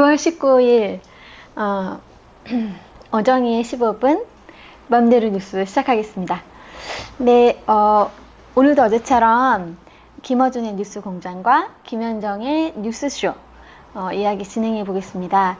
6월 19일 어정이의 15분 맘대로 뉴스 시작하겠습니다. 네, 오늘도 어제처럼 김어준의 뉴스 공장과 김현정의 뉴스쇼 이야기 진행해 보겠습니다.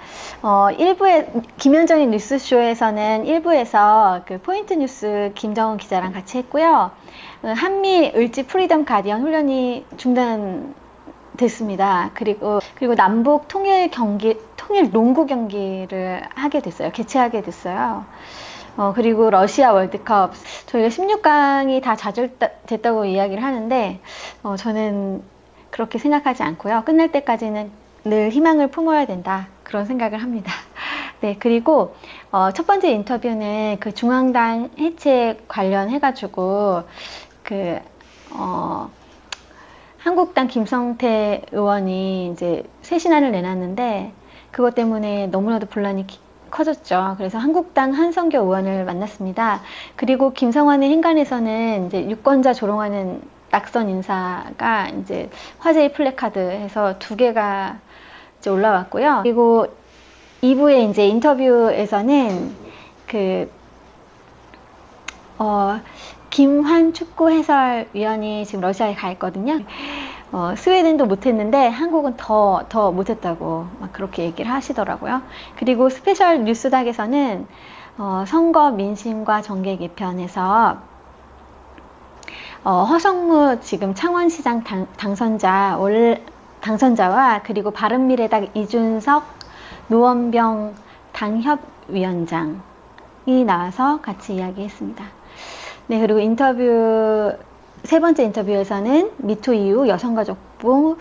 김현정의 뉴스쇼에서는 1부에서 그 포인트 뉴스 김정은 기자랑 같이 했고요. 한미 을지 프리덤 가디언 훈련이 중단됐습니다. 그리고 남북 통일 농구 경기를 개최하게 됐어요. 그리고 러시아 월드컵, 저희가 16강이 다 좌절됐다고 이야기를 하는데, 저는 그렇게 생각하지 않고요. 끝날 때까지는 늘 희망을 품어야 된다. 그런 생각을 합니다. 네, 그리고, 첫 번째 인터뷰는 그 중앙당 해체 관련해가지고, 한국당 김성태 의원이 이제 새 신안을 내놨는데, 그것 때문에 너무나도 분란이 커졌죠. 그래서 한국당 한성교 의원을 만났습니다. 그리고 김성환의 행간에서는 이제 유권자 조롱하는 낙선 인사가 이제 화제의 플래카드 해서 2개가 이제 올라왔고요. 그리고 2부의 이제 인터뷰에서는 김환 축구 해설위원이 지금 러시아에 가 있거든요. 스웨덴도 못했는데 한국은 더 못했다고 막 그렇게 얘기를 하시더라고요. 그리고 스페셜 뉴스닥에서는 선거 민심과 정계 개편에서 허성무 지금 창원시장 당선자와 그리고 바른미래당 이준석 노원병 당협위원장이 나와서 같이 이야기했습니다. 네, 그리고 세 번째 인터뷰에서는 미투 이후 여성가족부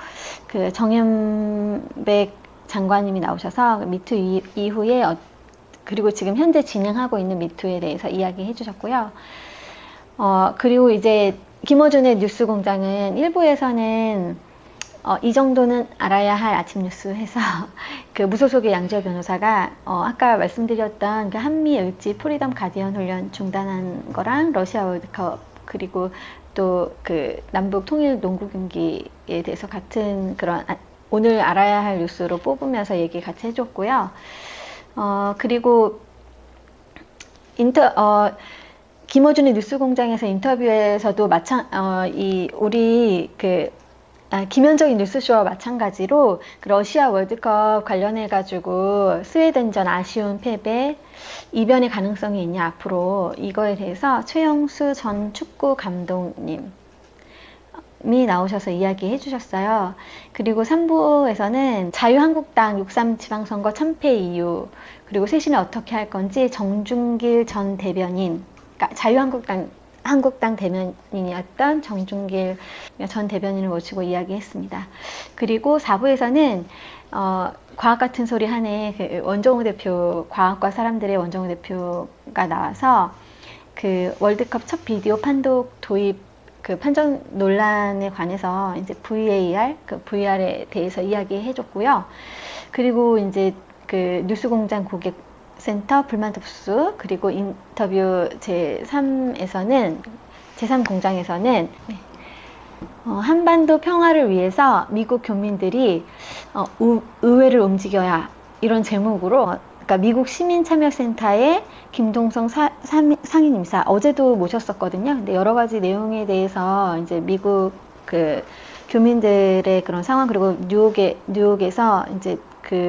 정현백 장관님이 나오셔서 미투 이후에 그리고 지금 현재 진행하고 있는 미투에 대해서 이야기해 주셨고요. 그리고 이제 김어준의 뉴스공장은 1부에서는 이 정도는 알아야 할 아침 뉴스 해서 무소속의 양지열 변호사가 아까 말씀드렸던 한미 을지 프리덤 가디언 훈련 중단한 거랑 러시아 월드컵 그리고 또 남북 통일 농구 경기에 대해서 같은 그런 오늘 알아야 할 뉴스로 뽑으면서 얘기 같이 해줬고요. 그리고 김어준의 뉴스공장에서 인터뷰에서도 김현정의 뉴스쇼와 마찬가지로 러시아 월드컵 관련해가지고 스웨덴전 아쉬운 패배, 이변의 가능성이 있냐 앞으로 이거에 대해서 최영수 전 축구 감독님이 나오셔서 이야기해 주셨어요. 그리고 3부에서는 자유한국당 6.3 지방선거 참패 이유 그리고 쇄신을 어떻게 할 건지 정준길 전 대변인, 그러니까 한국당 대변인이었던 정준길 전 대변인을 모시고 이야기했습니다. 그리고 4부에서는 과학 같은 소리 하네 원정우 대표, 과학과 사람들의 원정우 대표가 나와서 월드컵 첫 비디오 판독 도입 판정 논란에 관해서 이제 VR에 대해서 이야기해 줬고요. 그리고 이제 뉴스공장 고객센터 불만 접수 그리고 인터뷰 제3공장에서는 한반도 평화를 위해서 미국 교민들이 의회를 움직여야 이런 제목으로 그러니까 미국 시민참여센터의 김동성 상임이사 어제도 모셨었거든요. 근데 여러 가지 내용에 대해서 이제 미국 교민들의 그런 상황 그리고 뉴욕에서 이제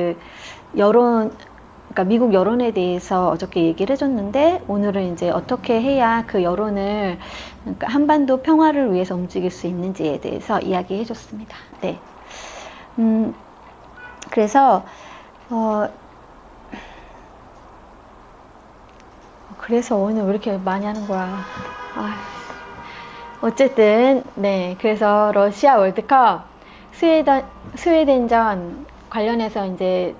그러니까 미국 여론에 대해서 어저께 얘기를 해줬는데 오늘은 이제 어떻게 해야 그 여론을 그러니까 한반도 평화를 위해서 움직일 수 있는지에 대해서 이야기해 줬습니다. 네. 그래서 오늘 왜 이렇게 많이 하는 거야. 어쨌든 네. 그래서 러시아 월드컵 스웨덴전 관련해서 이제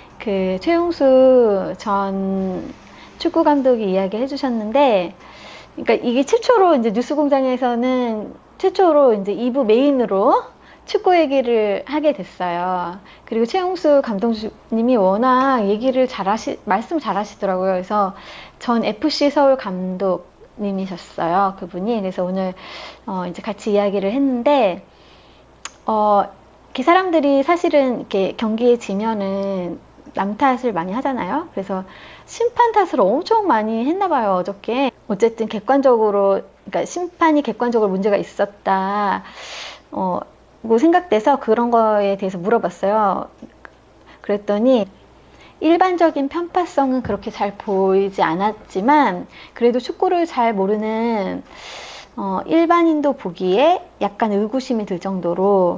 최용수 전 축구 감독이 이야기 해주셨는데, 그러니까 이게 최초로 이제 뉴스공장에서는 최초로 이제 2부 메인으로 축구 얘기를 하게 됐어요. 그리고 최용수 감독님이 워낙 말씀 잘하시더라고요. 그래서 전 FC 서울 감독님이셨어요. 그분이. 그래서 오늘 이제 같이 이야기를 했는데, 이렇게 사람들이 사실은 이렇게 경기에 지면은 남 탓을 많이 하잖아요. 그래서 심판 탓을 엄청 많이 했나 봐요, 어저께. 어쨌든 객관적으로, 그러니까 심판이 객관적으로 문제가 있었다, 뭐 생각돼서 그런 거에 대해서 물어봤어요. 그랬더니 일반적인 편파성은 그렇게 잘 보이지 않았지만 그래도 축구를 잘 모르는 일반인도 보기에 약간 의구심이 들 정도로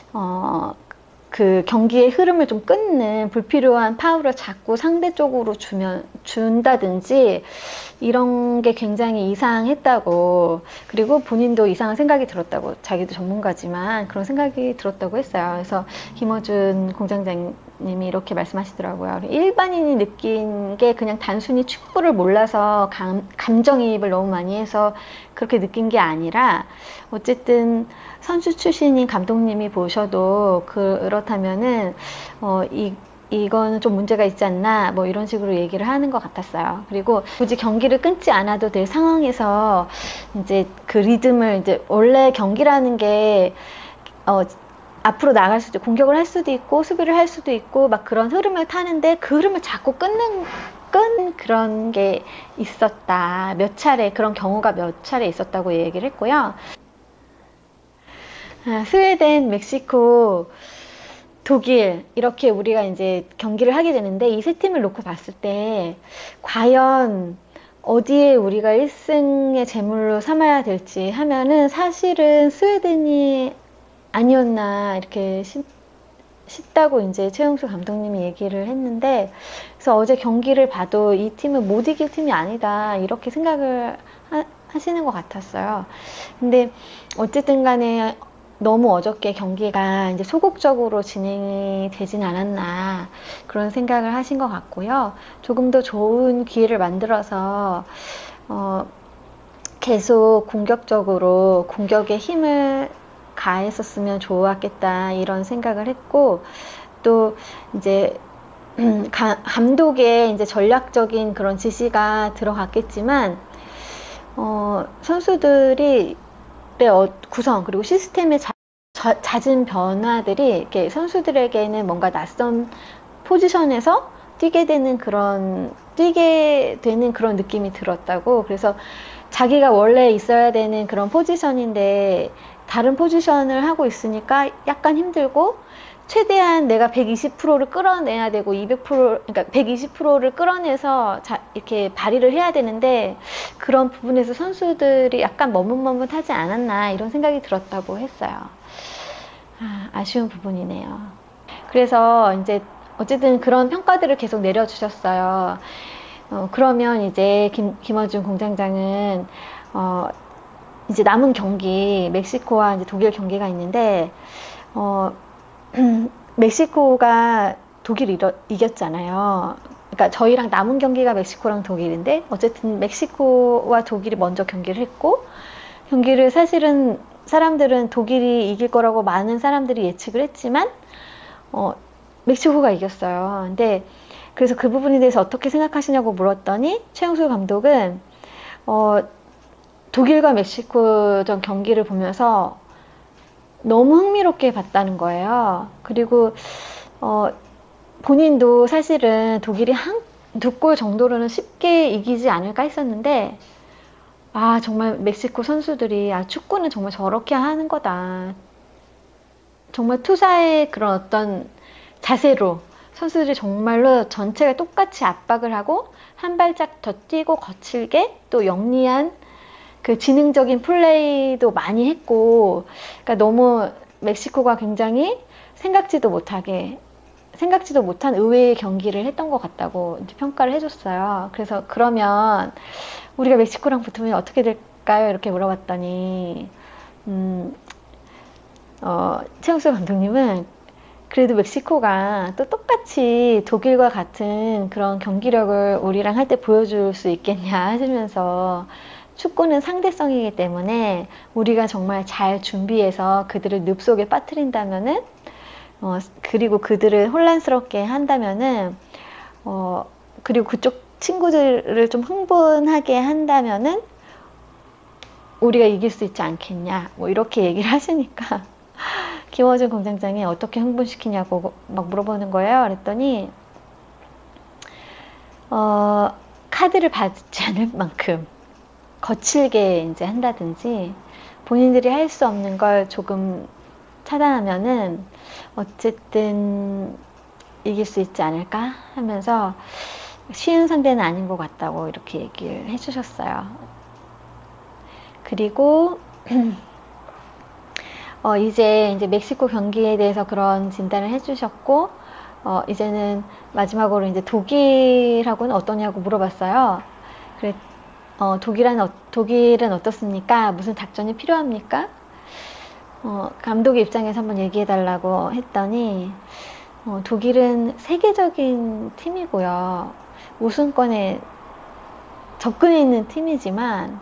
그 경기의 흐름을 좀 끊는 불필요한 파울을 자꾸 상대 쪽으로 준다든지 이런 게 굉장히 이상했다고, 그리고 본인도 이상한 생각이 들었다고, 자기도 전문가지만 그런 생각이 들었다고 했어요. 그래서 김어준 공장장님이 이렇게 말씀하시더라고요. 일반인이 느낀 게 그냥 단순히 축구를 몰라서 감정이입을 너무 많이 해서 그렇게 느낀 게 아니라, 어쨌든 선수 출신인 감독님이 보셔도 그렇다면은 이거는 좀 문제가 있지 않나, 뭐 이런 식으로 얘기를 하는 것 같았어요. 그리고 굳이 경기를 끊지 않아도 될 상황에서 이제 그 리듬을, 이제 원래 경기라는 게 앞으로 나갈 수도, 공격을 할 수도 있고 수비를 할 수도 있고 막 그런 흐름을 타는데 그 흐름을 자꾸 끊는 그런 게 있었다. 몇 차례, 그런 경우가 몇 차례 있었다고 얘기를 했고요. 스웨덴, 멕시코, 독일, 이렇게 우리가 이제 경기를 하게 되는데, 이 세 팀을 놓고 봤을 때 과연 어디에 우리가 1승의 제물로 삼아야 될지 하면은 사실은 스웨덴이 아니었나 이렇게 싶다고 이제 최용수 감독님이 얘기를 했는데, 그래서 어제 경기를 봐도 이 팀은 못 이길 팀이 아니다 이렇게 생각을 하시는 것 같았어요. 근데 어쨌든 간에 너무 어저께 경기가 이제 소극적으로 진행이 되진 않았나 그런 생각을 하신 것 같고요. 조금 더 좋은 기회를 만들어서 계속 공격적으로 공격에 힘을 가했었으면 좋았겠다 이런 생각을 했고, 또 이제 감독의 이제 전략적인 그런 지시가 들어갔겠지만 선수들이 구성 그리고 시스템의 잦은 변화들이 이렇게 선수들에게는 뭔가 낯선 포지션에서 뛰게 되는 그런 느낌이 들었다고. 그래서 자기가 원래 있어야 되는 그런 포지션인데 다른 포지션을 하고 있으니까 약간 힘들고, 최대한 내가 120%를 끌어내야 되고 200%, 그러니까 120%를 끌어내서 이렇게 발휘를 해야 되는데 그런 부분에서 선수들이 약간 머뭇머뭇하지 않았나 이런 생각이 들었다고 했어요. 아쉬운 부분이네요. 그래서 이제 어쨌든 그런 평가들을 계속 내려주셨어요. 그러면 이제 김어준 공장장은 이제 남은 경기, 멕시코와 이제 독일 경기가 있는데 멕시코가 독일 이겼잖아요. 그러니까 저희랑 남은 경기가 멕시코랑 독일인데, 어쨌든 멕시코와 독일이 먼저 경기를 했고, 경기를 사실은 사람들은 독일이 이길 거라고 많은 사람들이 예측을 했지만 멕시코가 이겼어요. 근데 그래서 그 부분에 대해서 어떻게 생각하시냐고 물었더니 최용수 감독은 독일과 멕시코전 경기를 보면서 너무 흥미롭게 봤다는 거예요. 그리고 본인도 사실은 독일이 두 골 정도로는 쉽게 이기지 않을까 했었는데, 정말 멕시코 선수들이 축구는 정말 저렇게 하는 거다. 정말 투사의 그런 어떤 자세로 선수들이 정말로 전체가 똑같이 압박을 하고 한 발짝 더 뛰고 거칠게 또 영리한 그 지능적인 플레이도 많이 했고, 그러니까 너무 멕시코가 굉장히 생각지도 못한 의외의 경기를 했던 것 같다고 이제 평가를 해줬어요. 그래서 그러면 우리가 멕시코랑 붙으면 어떻게 될까요? 이렇게 물어봤더니 최용수 감독님은 그래도 멕시코가 또 똑같이 독일과 같은 그런 경기력을 우리랑 할 때 보여줄 수 있겠냐 하시면서, 축구는 상대성이기 때문에 우리가 정말 잘 준비해서 그들을 늪속에 빠뜨린다면은 그리고 그들을 혼란스럽게 한다면은 그리고 그쪽 친구들을 좀 흥분하게 한다면은 우리가 이길 수 있지 않겠냐, 뭐 이렇게 얘기를 하시니까 김어준 공장장이 어떻게 흥분시키냐고 막 물어보는 거예요. 그랬더니 카드를 받지 않을 만큼 거칠게 이제 한다든지 본인들이 할 수 없는 걸 조금 차단하면은 어쨌든 이길 수 있지 않을까 하면서 쉬운 상대는 아닌 것 같다고 이렇게 얘기를 해주셨어요. 그리고 이제 멕시코 경기에 대해서 그런 진단을 해주셨고, 이제는 마지막으로 이제 독일하고는 어떠냐고 물어봤어요. 그래, 독일은 어떻습니까? 무슨 작전이 필요합니까? 감독의 입장에서 한번 얘기해달라고 했더니, 독일은 세계적인 팀이고요. 우승권에 접근해 있는 팀이지만,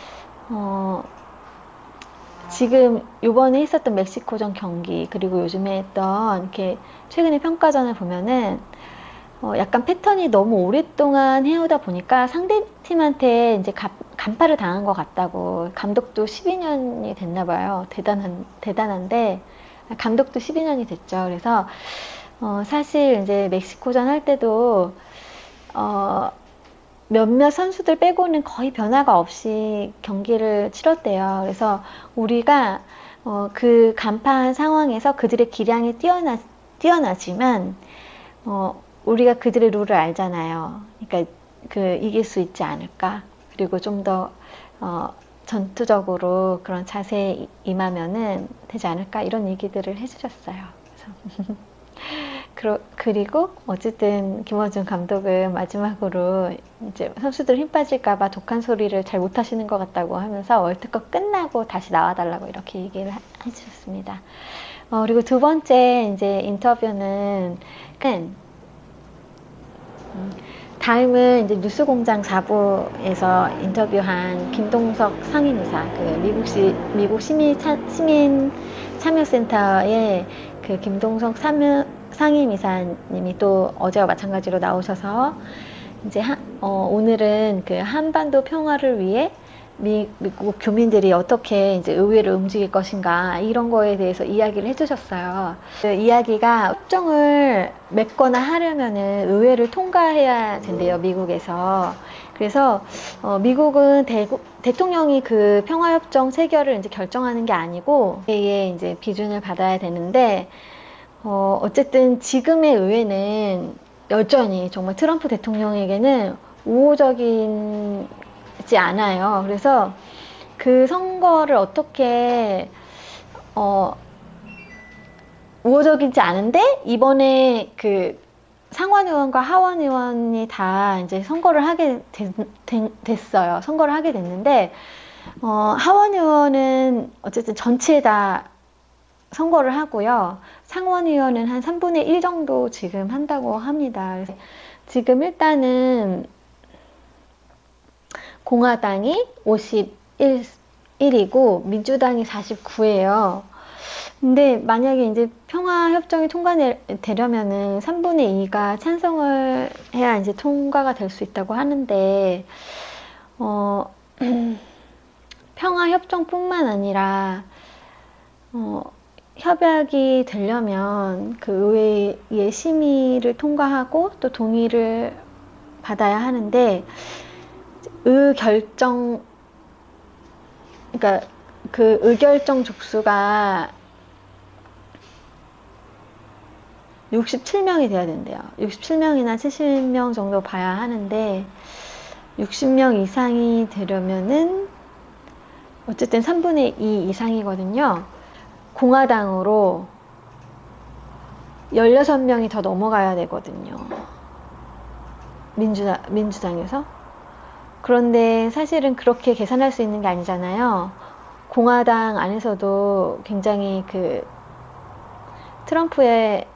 지금 요번에 있었던 멕시코전 경기, 그리고 요즘에 했던 이렇게 최근의 평가전을 보면은 약간 패턴이 너무 오랫동안 해오다 보니까 상대팀한테 이제 간파를 당한 것 같다고. 감독도 12년이 됐나 봐요. 대단한데 감독도 12년이 됐죠. 그래서 사실 이제 멕시코전 할 때도 몇몇 선수들 빼고는 거의 변화가 없이 경기를 치렀대요. 그래서 우리가 그 간파한 상황에서 그들의 기량이 뛰어나지만 우리가 그들의 룰을 알잖아요. 그러니까 이길 수 있지 않을까. 그리고 좀 더 전투적으로 그런 자세에 임하면은 되지 않을까, 이런 얘기들을 해주셨어요. 그리고 어쨌든 김원준 감독은 마지막으로 이제 선수들 힘 빠질까봐 독한 소리를 잘 못하시는 것 같다고 하면서 월드컵 끝나고 다시 나와달라고 이렇게 얘기를 해주셨습니다. 그리고 두 번째 이제 인터뷰는 다음은 이제 뉴스공장 4부에서 인터뷰한 김동석 상임이사, 미국 시민 참여센터의 그 김동석 상임이사님이 또 어제와 마찬가지로 나오셔서 이제 오늘은 그 한반도 평화를 위해 미국 교민들이 어떻게 이제 의회를 움직일 것인가, 이런 거에 대해서 이야기를 해주셨어요. 그 이야기가 협정을 맺거나 하려면은 의회를 통과해야 된대요, 미국에서. 그래서 미국은 대통령이 그 평화협정 체결을 이제 결정하는 게 아니고 의회에 이제 비준을 받아야 되는데, 어쨌든 지금의 의회는 여전히 정말 트럼프 대통령에게는 우호적이지 않아요. 그래서 그 선거를 어떻게 우호적이지 않은데, 이번에 그 상원의원과 하원의원이 다 이제 선거를 하게 됐어요. 선거를 하게 됐는데, 하원의원은 어쨌든 전체에 다 선거를 하고요. 상원의원은 한 3분의 1 정도 지금 한다고 합니다. 그래서 지금 일단은 공화당이 51이고 민주당이 49예요. 근데 만약에 이제 평화협정이 통과되려면은 3분의 2가 찬성을 해야 이제 통과가 될 수 있다고 하는데, 평화협정뿐만 아니라, 협약이 되려면 그 의회의 심의를 통과하고 또 동의를 받아야 하는데, 그러니까 그 의결정 족수가 67명이 돼야 된대요. 67명이나 70명 정도 봐야 하는데, 60명 이상이 되려면은 어쨌든 3분의 2 이상이거든요. 공화당으로 16명이 더 넘어가야 되거든요. 민주당에서. 그런데 사실은 그렇게 계산할 수 있는 게 아니잖아요. 공화당 안에서도 굉장히 그 트럼프에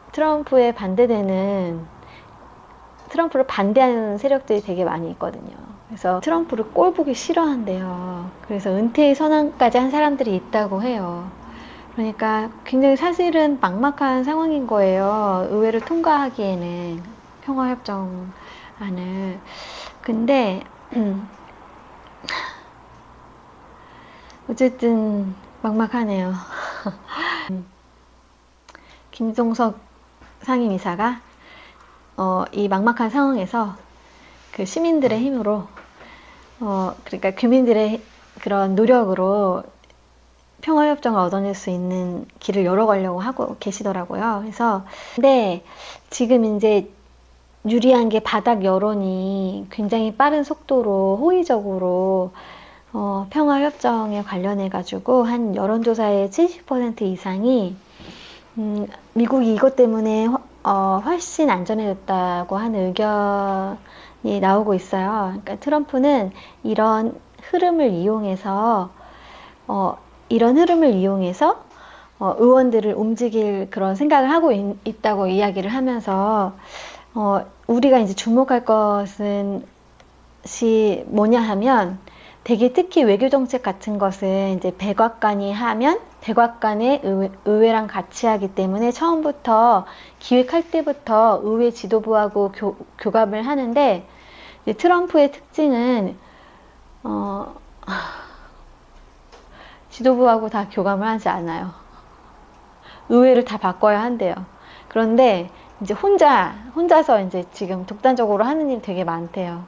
반대되는, 트럼프를 반대하는 세력들이 되게 많이 있거든요. 그래서 트럼프를 꼴보기 싫어한대요. 그래서 은퇴의 선언까지 한 사람들이 있다고 해요. 그러니까 굉장히 사실은 막막한 상황인 거예요. 의회를 통과하기에는, 평화협정안을. 근데 어쨌든 막막하네요. 김종석 상임이사가 이 막막한 상황에서 그 시민들의 힘으로, 그러니까 교민들의 그런 노력으로 평화협정을 얻어낼 수 있는 길을 열어가려고 하고 계시더라고요. 그래서, 근데 지금 이제 유리한 게 바닥 여론이 굉장히 빠른 속도로 호의적으로 평화협정에 관련해가지고 한 여론조사의 70% 이상이 미국이 이것 때문에 훨씬 안전해졌다고 하는 의견이 나오고 있어요. 그러니까 트럼프는 이런 흐름을 이용해서 의원들을 움직일 그런 생각을 하고 있다고 이야기를 하면서 우리가 이제 주목할 것은 뭐냐 하면 되게 특히 외교정책 같은 것은 이제 백악관이 하면 백악관의 의회랑 같이 하기 때문에 처음부터 기획할 때부터 의회 지도부하고 교감을 하는데 이제 트럼프의 특징은 지도부하고 다 교감을 하지 않아요. 의회를 다 바꿔야 한대요. 그런데 이제 혼자서 이제 지금 독단적으로 하는 일 되게 많대요.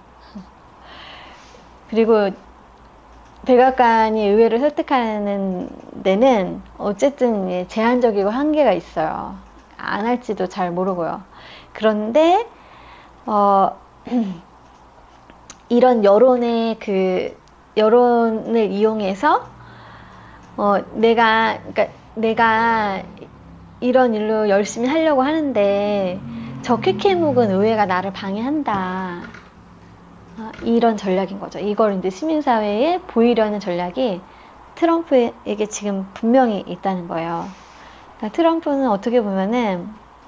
그리고 백악관이 의회를 설득하는 데는 어쨌든 제한적이고 한계가 있어요. 안 할지도 잘 모르고요. 그런데 이런 여론을 이용해서 내가 이런 일로 열심히 하려고 하는데 저 쾌쾌묵은 의회가 나를 방해한다. 이런 전략인 거죠. 이걸 이제 시민사회에 보이려는 전략이 트럼프에게 지금 분명히 있다는 거예요. 그러니까 트럼프는 어떻게 보면은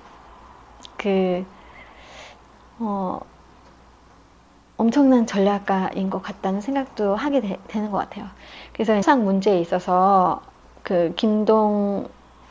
엄청난 전략가인 것 같다는 생각도 하게 되는 것 같아요. 그래서 상 문제에 있어서 그 김동석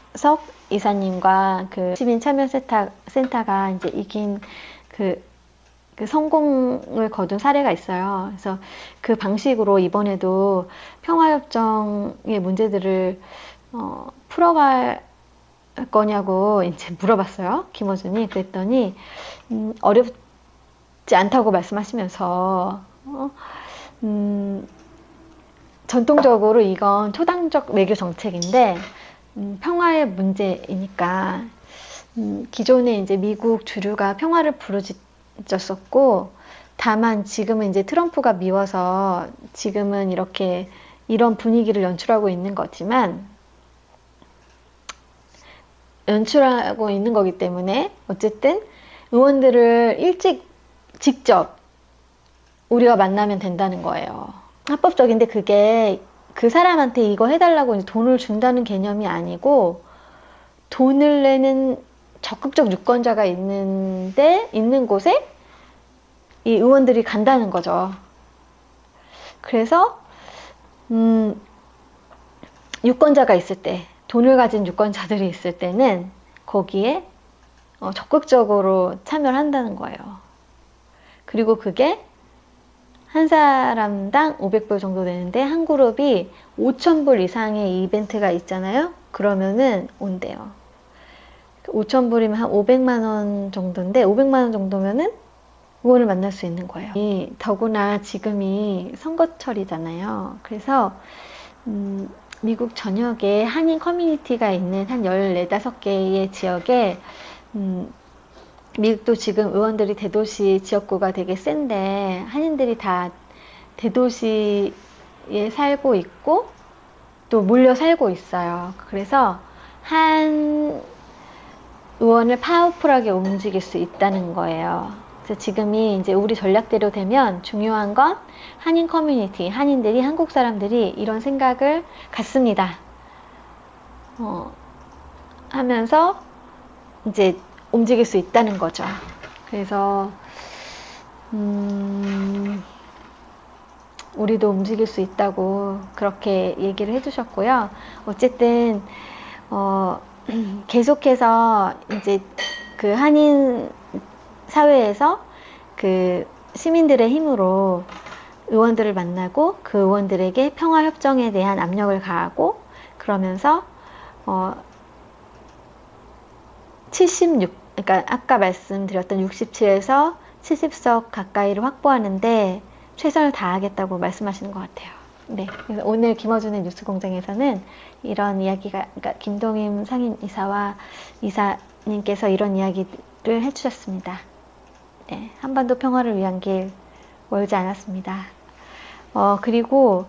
이사님과 그 시민참여센터가 이제 이긴 그 성공을 거둔 사례가 있어요. 그래서 그 방식으로 이번에도 평화협정의 문제들을 풀어갈 거냐고 이제 물어봤어요. 김어준이. 그랬더니 어렵지 않다고 말씀하시면서 전통적으로 이건 초당적 외교 정책인데 평화의 문제이니까 기존에 이제 미국 주류가 평화를 부르짖었었고 다만 지금은 이제 트럼프가 미워서 지금은 이런 분위기를 연출하고 있는 거지만 연출하고 있는 거기 때문에 어쨌든 의원들을 직접 우리가 만나면 된다는 거예요. 합법적인데 그게 그 사람한테 이거 해달라고 이제 돈을 준다는 개념이 아니고 돈을 내는 적극적 유권자가 있는 곳에 이 의원들이 간다는 거죠. 그래서 유권자가 있을 때, 돈을 가진 유권자들이 있을 때는 거기에 적극적으로 참여를 한다는 거예요. 그리고 그게 한 사람당 500불 정도 되는데 한 그룹이 5,000불 이상의 이벤트가 있잖아요. 그러면은 온대요. 5,000불이면 한 500만 원 정도인데 500만 원 정도면은 의원을 만날 수 있는 거예요. 더구나 지금이 선거철이잖아요. 그래서 미국 전역에 한인 커뮤니티가 있는 한 14, 15개의 지역에 미국도 지금 의원들이 대도시 지역구가 되게 센데 한인들이 다 대도시에 살고 있고 또 몰려 살고 있어요. 그래서 한 의원을 파워풀하게 움직일 수 있다는 거예요. 그래서 지금이 이제 우리 전략대로 되면 중요한 건 한인 커뮤니티, 한국 사람들이 이런 생각을 갖습니다. 하면서 이제 움직일 수 있다는 거죠. 그래서 우리도 움직일 수 있다고 그렇게 얘기를 해주셨고요. 어쨌든 계속해서 이제 그 한인 사회에서 그 시민들의 힘으로 의원들을 만나고 그 의원들에게 평화협정에 대한 압력을 가하고 그러면서 76, 그러니까 아까 말씀드렸던 67에서 70석 가까이를 확보하는데 최선을 다하겠다고 말씀하시는 것 같아요. 네, 그래서 오늘 김어준의 뉴스공장에서는 이런 이야기가, 그러니까 김동임 상임이사와 이사님께서 이런 이야기를 해주셨습니다. 네, 한반도 평화를 위한 길 멀지 않았습니다. 그리고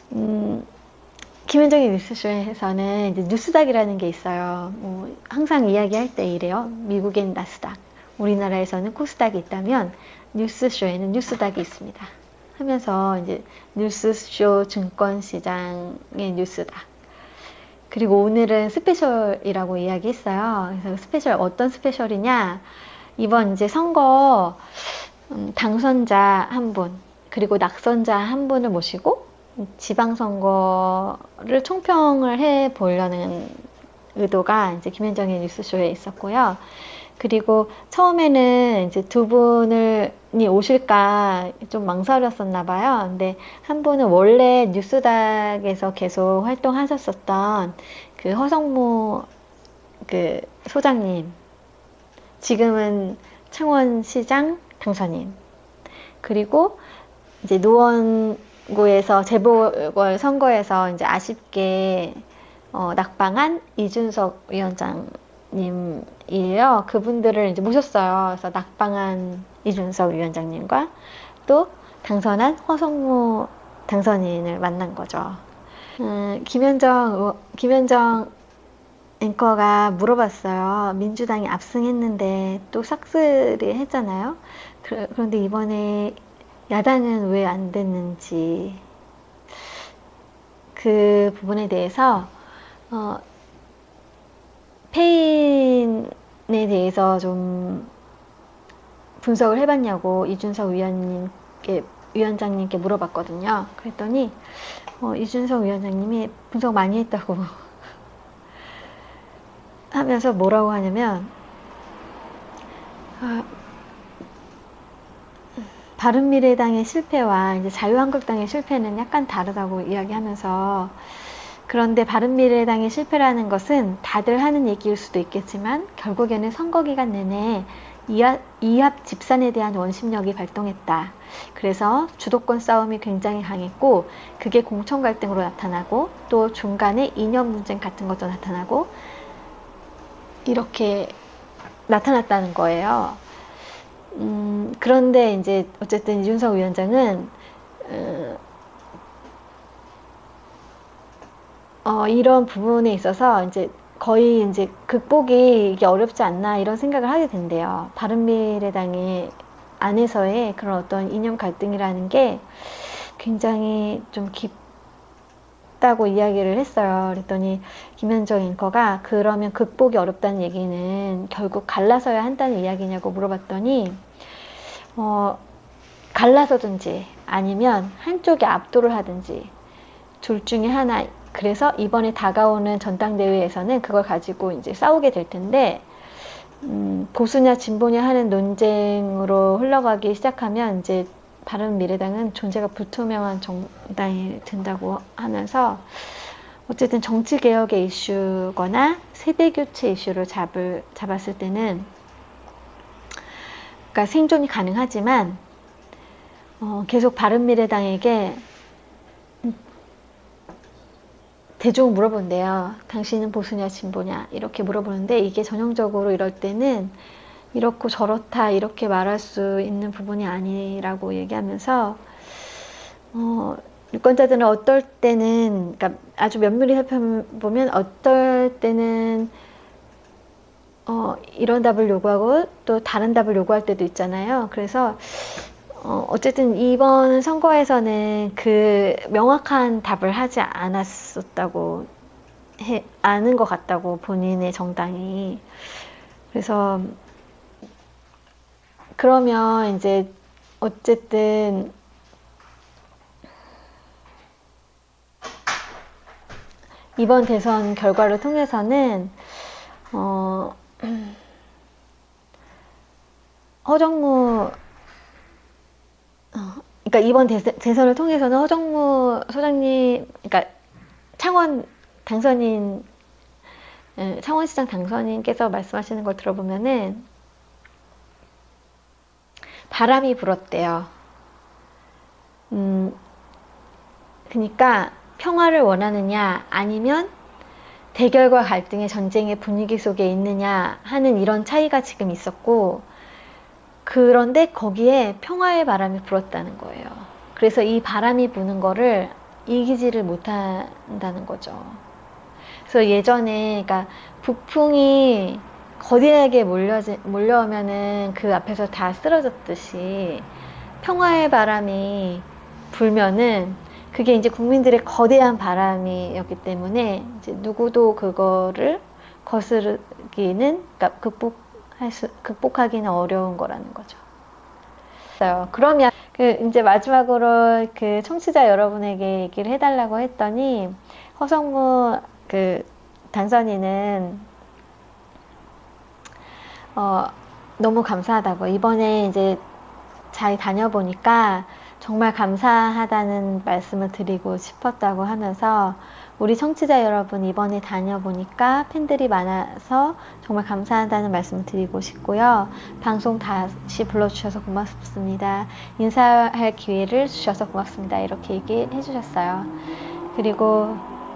김현정의 뉴스쇼에서는 이제 뉴스닥이라는 게 있어요. 항상 이야기할 때 이래요. 미국엔 나스닥, 우리나라에서는 코스닥이 있다면 뉴스쇼에는 뉴스닥이 있습니다. 하면서 이제 뉴스쇼 증권시장의 뉴스닥. 그리고 오늘은 스페셜이라고 이야기했어요. 그래서 스페셜 어떤 스페셜이냐? 이번 이제 선거 당선자 한 분, 그리고 낙선자 한 분을 모시고 지방선거를 총평을 해 보려는 의도가 이제 김현정의 뉴스쇼에 있었고요. 그리고 처음에는 이제 두 분이 오실까 좀 망설였었나 봐요. 근데 한 분은 원래 뉴스닥에서 계속 활동하셨었던 그 허성무 그 소장님, 지금은 창원시장 당선인, 그리고 이제 노원구에서 재보궐 선거에서 이제 아쉽게 낙방한 이준석 위원장님이에요. 그분들을 이제 모셨어요. 그래서 낙방한 이준석 위원장님과 또 당선한 허성무 당선인을 만난 거죠. 김현정 앵커가 물어봤어요. 민주당이 압승했는데 또 싹쓸이 했잖아요. 그런데 이번에 야당은 왜 안 됐는지, 그 부분에 대해서 패인에 대해서 좀 분석을 해봤냐고 이준석 위원장님께 물어봤거든요. 그랬더니 이준석 위원장님이 분석 많이 했다고 하면서 뭐라고 하냐면, 바른미래당의 실패와 이제 자유한국당의 실패는 약간 다르다고 이야기하면서, 그런데 바른미래당의 실패라는 것은 다들 하는 얘기일 수도 있겠지만 결국에는 선거 기간 내내 이합 집산에 대한 원심력이 발동했다. 그래서 주도권 싸움이 굉장히 강했고, 그게 공천 갈등으로 나타나고 또 중간에 이념 분쟁 같은 것도 나타나고 이렇게 나타났다는 거예요. 그런데 이제 어쨌든 이준석 위원장은 이런 부분에 있어서 이제 거의 이제 극복이 이게 어렵지 않나 이런 생각을 하게 된대요. 바른미래당의 안에서의 그런 어떤 이념 갈등이라는 게 굉장히 좀 깊다고 이야기를 했어요. 그랬더니 김현정 앵커가 그러면 극복이 어렵다는 얘기는 결국 갈라서야 한다는 이야기냐고 물어봤더니 갈라서든지 아니면 한쪽이 압도를 하든지 둘 중에 하나. 그래서 이번에 다가오는 전당대회에서는 그걸 가지고 이제 싸우게 될 텐데, 보수냐 진보냐 하는 논쟁으로 흘러가기 시작하면 이제 바른미래당은 존재가 불투명한 정당이 된다고 하면서, 어쨌든 정치개혁의 이슈거나 세대교체 이슈를 잡았을 때는, 그러니까 생존이 가능하지만 계속 바른미래당에게 대중 물어본대요. 당신은 보수냐 진보냐 이렇게 물어보는데, 이게 전형적으로 이럴 때는 이렇고 저렇다 이렇게 말할 수 있는 부분이 아니라고 얘기하면서, 유권자들은 어떨 때는, 그러니까 아주 면밀히 살펴보면 어떨 때는 이런 답을 요구하고 또 다른 답을 요구할 때도 있잖아요. 그래서 어쨌든 이번 선거에서는 그 명확한 답을 하지 않았었다고 아는 것 같다고, 본인의 정당이. 그래서 그러면 이제 어쨌든 이번 대선 결과를 통해서는 허정무, 그러니까 이번 대선을 통해서는 허정무 소장님, 그러니까 창원시장 당선인께서 말씀하시는 걸 들어보면은 바람이 불었대요. 그러니까 평화를 원하느냐 아니면 대결과 갈등의 전쟁의 분위기 속에 있느냐 하는 이런 차이가 지금 있었고, 그런데 거기에 평화의 바람이 불었다는 거예요. 그래서 이 바람이 부는 거를 이기지를 못한다는 거죠. 그래서 예전에 그러니까 북풍이 거대하게 몰려오면은 그 앞에서 다 쓰러졌듯이 평화의 바람이 불면은 그게 이제 국민들의 거대한 바람이었기 때문에 이제 누구도 그거를 거스르기는, 그러니까 극복하기는 어려운 거라는 거죠. 그러면 이제 마지막으로 그 청취자 여러분에게 얘기를 해달라고 했더니, 허성무 당선인은 너무 감사하다고, 이번에 이제 잘 다녀보니까 정말 감사하다는 말씀을 드리고 싶었다고 하면서, 우리 청취자 여러분 이번에 다녀보니까 팬들이 많아서 정말 감사하다는 말씀을 드리고 싶고요. 방송 다시 불러주셔서 고맙습니다. 인사할 기회를 주셔서 고맙습니다. 이렇게 얘기해 주셨어요. 그리고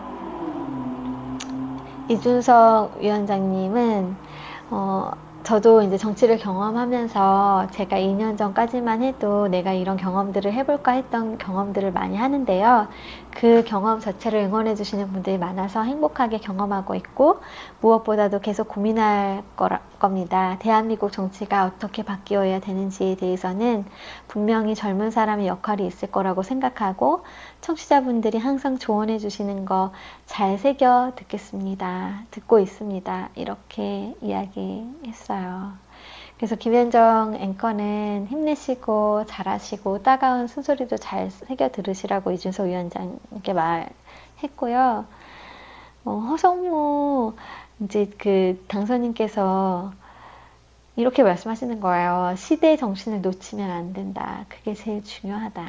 이준석 위원장님은 저도 이제 정치를 경험하면서 제가 2년 전까지만 해도 내가 이런 경험들을 해볼까 했던 경험들을 많이 하는데요. 그 경험 자체를 응원해 주시는 분들이 많아서 행복하게 경험하고 있고, 무엇보다도 계속 고민할 겁니다. 대한민국 정치가 어떻게 바뀌어야 되는지에 대해서는 분명히 젊은 사람의 역할이 있을 거라고 생각하고, 청취자분들이 항상 조언해 주시는 거 잘 새겨 듣고 있습니다. 이렇게 이야기했어요. 그래서 김현정 앵커는 힘내시고 잘하시고 따가운 쓴소리도 잘 새겨 들으시라고 이준석 위원장께 말했고요. 허성무 이제 당선인께서 이렇게 말씀하시는 거예요. 시대의 정신을 놓치면 안 된다. 그게 제일 중요하다.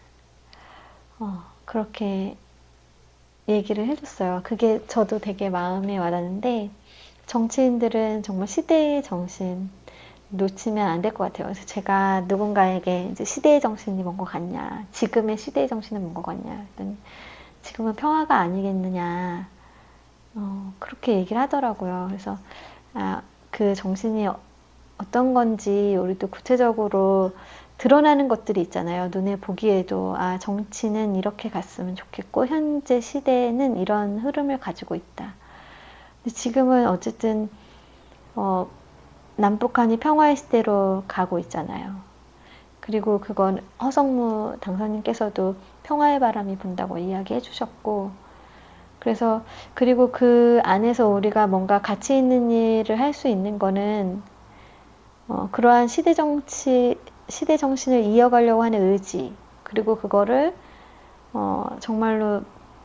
그렇게 얘기를 해줬어요. 그게 저도 되게 마음에 와닿는데, 정치인들은 정말 시대의 정신 놓치면 안 될 것 같아요. 그래서 제가 누군가에게 이제 시대의 정신이 뭔 것 같냐, 지금의 시대의 정신은 뭔 것 같냐 했더니, 지금은 평화가 아니겠느냐, 그렇게 얘기를 하더라고요. 그래서 그 정신이 어떤 건지 우리도 구체적으로 드러나는 것들이 있잖아요. 눈에 보기에도 정치는 이렇게 갔으면 좋겠고 현재 시대에는 이런 흐름을 가지고 있다. 근데 지금은 어쨌든 남북한이 평화의 시대로 가고 있잖아요. 그리고 그건 허성무 당선인께서도 평화의 바람이 분다고 이야기해 주셨고, 그래서 그리고 그 안에서 우리가 뭔가 가치 있는 일을 할 수 있는 거는 그러한 시대 정신을 이어가려고 하는 의지, 그리고 그거를 정말로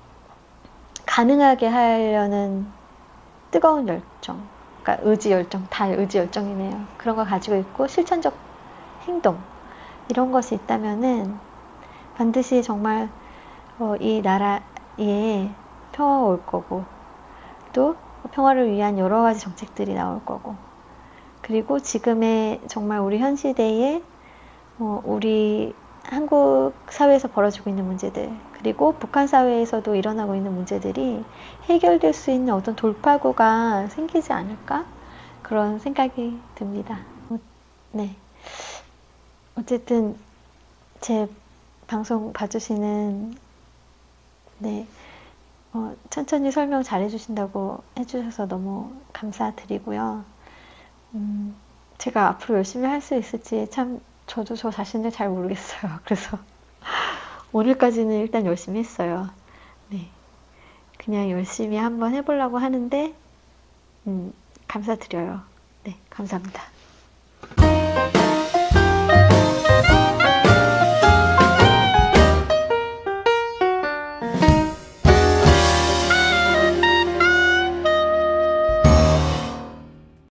가능하게 하려는 뜨거운 열정, 그러니까 의지 열정, 다 의지 열정이네요. 그런 걸 가지고 있고 실천적 행동, 이런 것이 있다면은 반드시 정말 이 나라에 평화가 올 거고, 또 평화를 위한 여러 가지 정책들이 나올 거고, 그리고 지금의 정말 우리 현 시대에 우리 한국 사회에서 벌어지고 있는 문제들, 그리고 북한 사회에서도 일어나고 있는 문제들이 해결될 수 있는 어떤 돌파구가 생기지 않을까? 그런 생각이 듭니다. 네. 어쨌든 제 방송 봐주시는, 네, 천천히 설명 잘 해주신다고 해주셔서 너무 감사드리고요. 제가 앞으로 열심히 할 수 있을지 참 저도 저 자신을 잘 모르겠어요. 그래서 오늘까지는 일단 열심히 했어요. 네, 그냥 열심히 한번 해보려고 하는데 감사드려요. 네, 감사합니다.